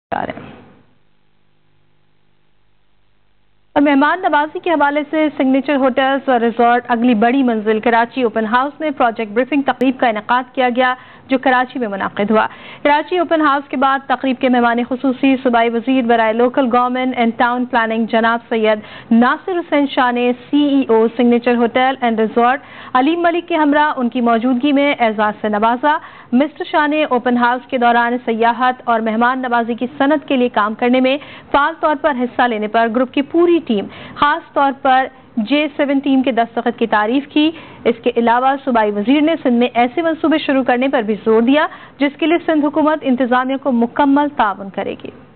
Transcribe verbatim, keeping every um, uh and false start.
और मेहमान नवाजी के हवाले से सिग्नेचर होटल्स और रिजॉर्ट अगली बड़ी मंजिल कराची ओपन हाउस में प्रोजेक्ट ब्रीफिंग तकरीब का इनेकाद किया गया, जो कराची में मुनाकिद हुआ। कराची ओपन हाउस के बाद तकरीब के मेहमान खुसूसी सूबाई वजीर बराए local government and town planning जनाब सैयद नासिर हुसैन शाह ने C E O signature hotel and resort Aleem Malik के हमरा उनकी मौजूदगी में एजाज से नवाजा। मिस्टर शाह ने ओपन हाउस के दौरान सयाहत और मेहमान नवाजी की सनत के लिए काम करने में फाल तौर पर हिस्सा लेने पर ग्रुप की पूरी टीम, खास तौर पर जे सेवन टीम के दस्तखत की तारीफ की। इसके अलावा सूबाई वजीर ने सिंध में ऐसे मंसूबे शुरू करने पर भी जोर दिया जिसके लिए सिंध हुकूमत इंतजामिया को मुकम्मल ताउन करेगी।